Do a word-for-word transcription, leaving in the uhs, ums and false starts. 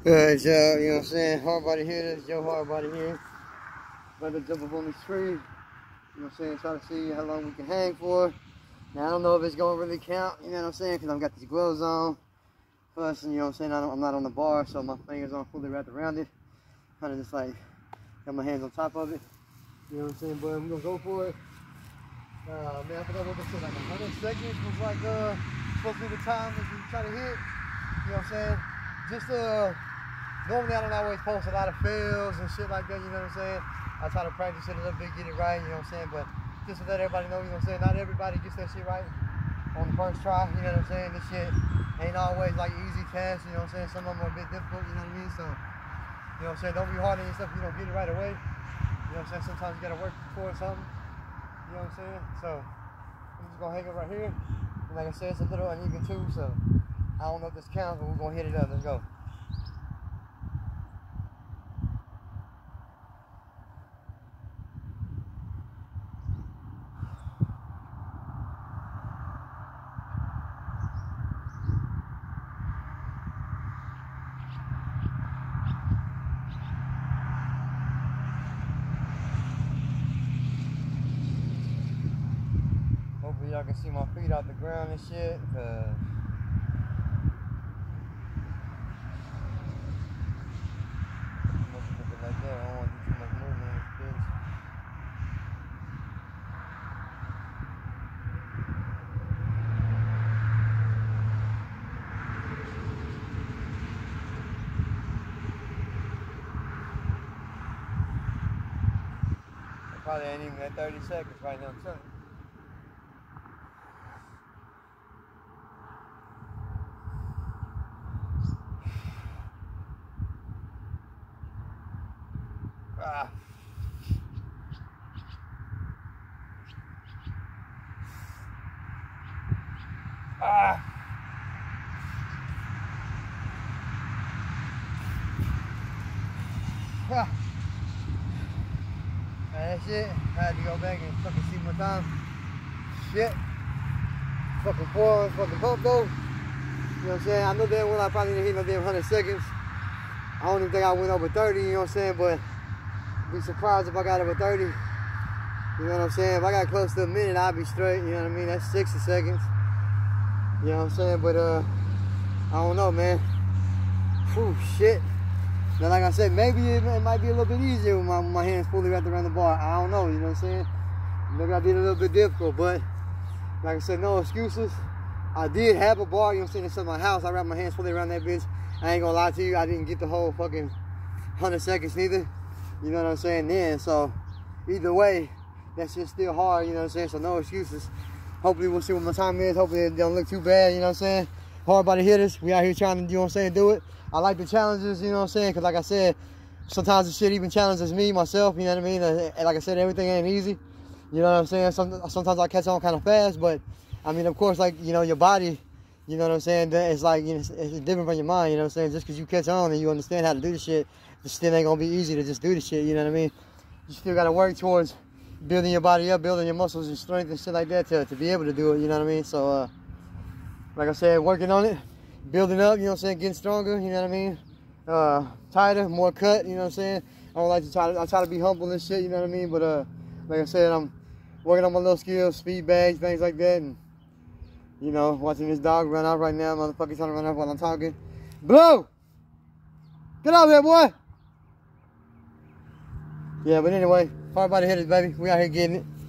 Good, y'all, you know what I'm saying? Hard body hitters, Joe Hard Body here. About to jump up on this tree. You know what I'm saying? Try to see how long we can hang for. Now, I don't know if it's going to really count, you know what I'm saying? Because I've got these gloves on. Plus, you know what I'm saying? I don't, I'm not on the bar, so my fingers aren't fully wrapped around it. Kind of just like got my hands on top of it. You know what I'm saying? But I'm going to go for it. Uh, man, I forgot what they said. Like one hundred seconds was like uh, supposed to be the time that you try to hit. You know what I'm saying? Just uh. Normally, I don't always post a lot of fails and shit like that, you know what I'm saying? I try to practice it a little bit, get it right, you know what I'm saying? But just to let everybody know, you know what I'm saying? Not everybody gets that shit right on the first try, you know what I'm saying? This shit ain't always like easy tasks, you know what I'm saying? Some of them are a bit difficult, you know what I mean? So, you know what I'm saying? Don't be hard on yourself if you don't get it right away. You know what I'm saying? Sometimes you gotta work towards something, you know what I'm saying? So, I'm just gonna hang it right here. And like I said, it's a little uneven too, so I don't know if this counts, but we're gonna hit it up. Let's go. Hopefully y'all can see my feet off the ground and shit, cause looking like that, I don't want to do too much movement in this bitch. I probably ain't even at thirty seconds right now, I'm telling you. Ah. Ah. Ah. That's it. I had to go back and fucking see my time. Shit. Fucking four, fucking pump though. You know what I'm saying? I know damn well I probably didn't hit no damn one hundred seconds. I don't even think I went over thirty, you know what I'm saying? But I'd be surprised if I got over thirty. You know what I'm saying? If I got close to a minute, I'd be straight, you know what I mean? That's sixty seconds. You know what I'm saying? But uh, I don't know, man. Whew, shit. Now, like I said, maybe it, it might be a little bit easier with my, with my hands fully wrapped around the bar. I don't know, you know what I'm saying? Maybe I did a little bit difficult, but like I said, no excuses. I did have a bar, you know what I'm saying? It's in my house. I wrapped my hands fully around that bitch. I ain't gonna lie to you, I didn't get the whole fucking one hundred seconds neither. You know what I'm saying? Then, so either way, that shit's still hard, you know what I'm saying? So no excuses. Hopefully we'll see what my time is. Hopefully it don't look too bad, you know what I'm saying? Hard body hitters, we out here trying to, you know what I'm saying, do it. I like the challenges, you know what I'm saying? Because like I said, sometimes the shit even challenges me, myself, you know what I mean? And like I said, everything ain't easy. You know what I'm saying? Some, sometimes I catch on kind of fast, but I mean, of course, like, you know, your body, you know what I'm saying? It's like, you know, it's, it's different from your mind, you know what I'm saying? Just because you catch on and you understand how to do the shit, it still ain't going to be easy to just do the shit, you know what I mean? You still got to work towards building your body up, building your muscles and strength and shit like that to, to be able to do it, you know what I mean? So, uh, like I said, working on it, building up, you know what I'm saying, getting stronger, you know what I mean? Uh, tighter, more cut, you know what I'm saying? I don't like to try to, I try to be humble and shit, you know what I mean? But, uh, like I said, I'm working on my little skills, speed bags, things like that, and, you know, watching this dog run out right now, motherfucker's trying to run out while I'm talking. Blue! Get out here, boy! Yeah, but anyway, hard body hitters, baby. We out here getting it.